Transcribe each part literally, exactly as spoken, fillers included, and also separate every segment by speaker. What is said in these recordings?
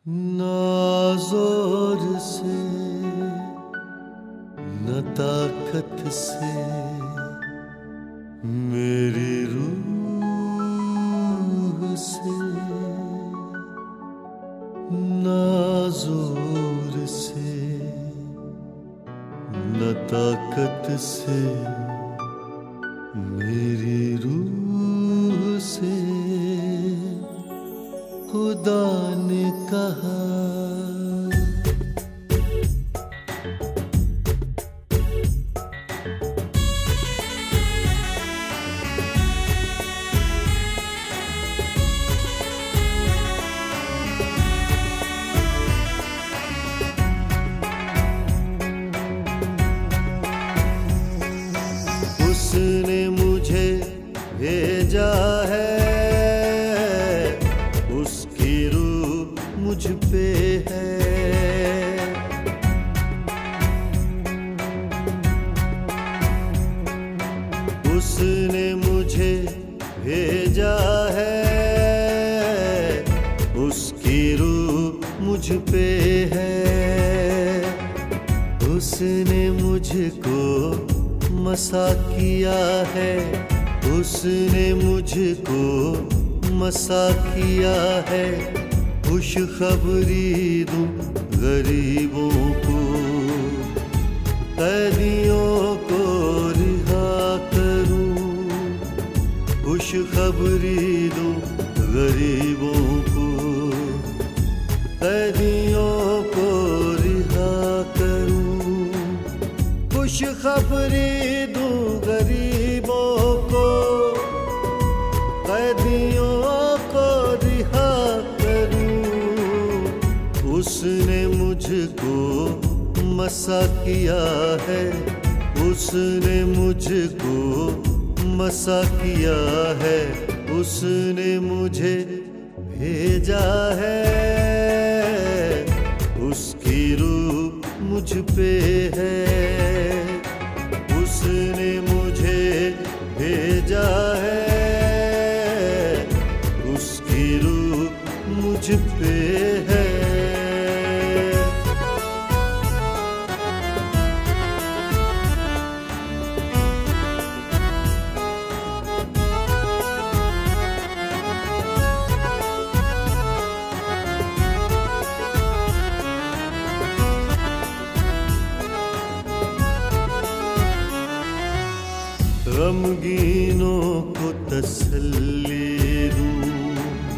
Speaker 1: ना जोर से न ताकत से मेरी रूह से, ना जोर से न ताकत से मेरी रूह से खुदा ने कहा। उसने मुझे भेजा है, उसकी रूह मुझ पे है। उसने मुझे भेजा है, उसकी रूह मुझ पे है। उसने मुझको मसा किया है, उसने मुझको मसा किया है। खुशखबरी दूं गरीबों को, कैदियों को रिहा करूं। खुशखबरी दूं गरीबों को, कैदियों को रिहा करूं। खुशखबरी दूं गरीबों को, कैदियों को रिहा करूं। उसने मुझको मसा किया है, उसने मुझको मसा किया है। उसने मुझे भेजा है, उसकी रूह मुझ पे है। उसने मुझे भेजा है, उसकी रूह मुझ पे है। गमगीनों को तसल्ली दूं,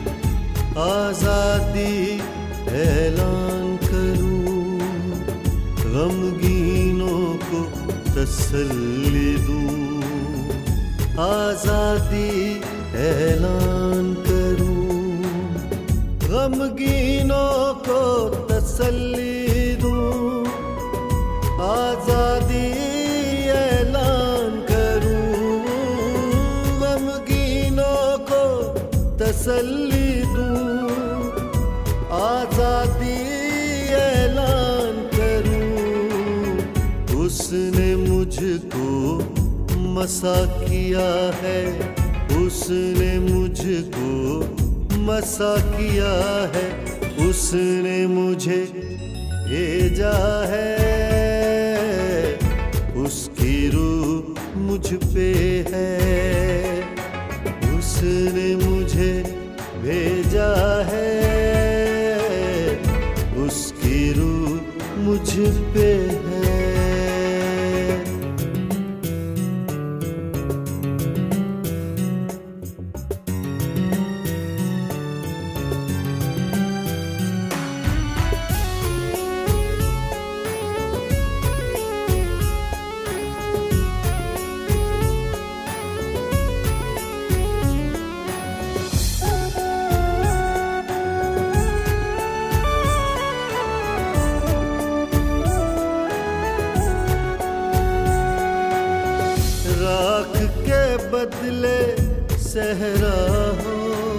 Speaker 1: आजादी ऐलान करूं। गमगीनों को तसल्ली दूं, आजादी ऐलान करूं। गमगीनों को तसल्ली दूं, आजादी तसल्ली दूं, आजादी ऐलान करूं। उसने मुझको मसा किया है, उसने मुझको मसा किया है। उसने मुझे भेजा है, उसकी रूह मुझ पे है। उसने मुझे भेजा है, उसकी रूह मुझ पे है। राख के बदले सहरा हो,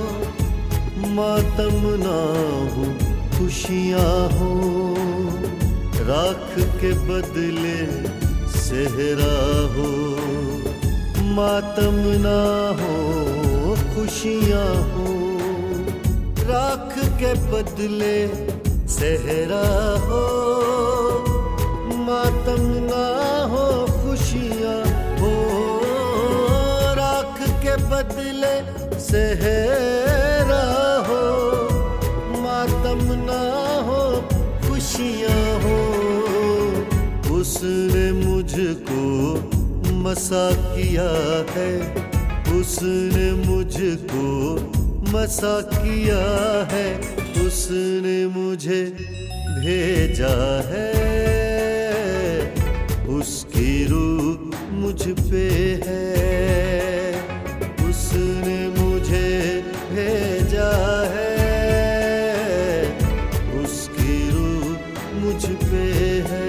Speaker 1: मातम ना हो खुशियाँ हो। राख के बदले सहरा हो, मातम ना हो खुशियाँ हो। राख के बदले सहरा हो, मातम ना हो खुशियाँ हो, राख के बदले सहरा हो, मातम ना हो खुशियाँ हो। उसने मुझको मसा किया है, उसने मुझको मसा किया है, उसने मुझे भेजा है, उसकी रूह मुझ पे है, उसने मुझे भेजा है, उसकी रूह मुझ पे है।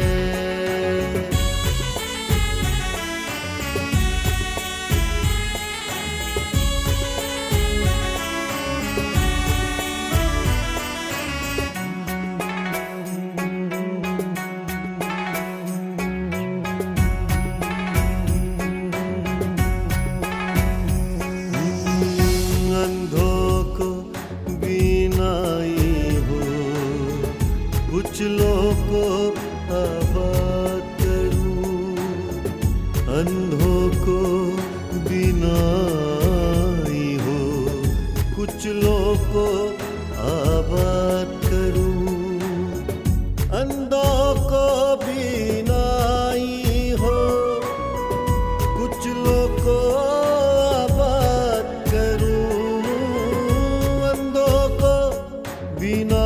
Speaker 1: कुचलों को आबाद करूं, अंधों को बीनाई हो, कुचलों को आबाद करूं, अंधों को बीनाई हो, कुचलों को आबाद करूं, अंधों को बीनाई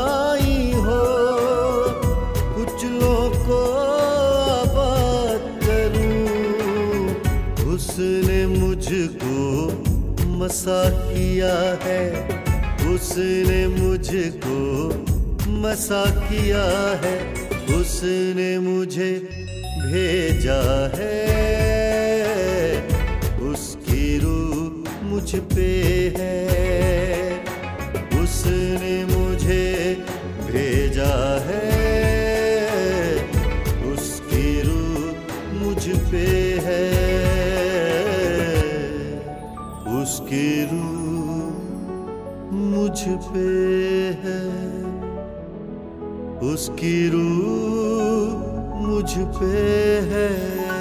Speaker 1: उसने मुझको मसा किया है, उसने मुझको मसा किया है, उसने मुझे भेजा है, उसकी रूह मुझ पे है, उसने मुझे भेजा है, उसकी रूह मुझ पे है, उसकी रूह मुझ पे है, उसकी रूह मुझ पे है।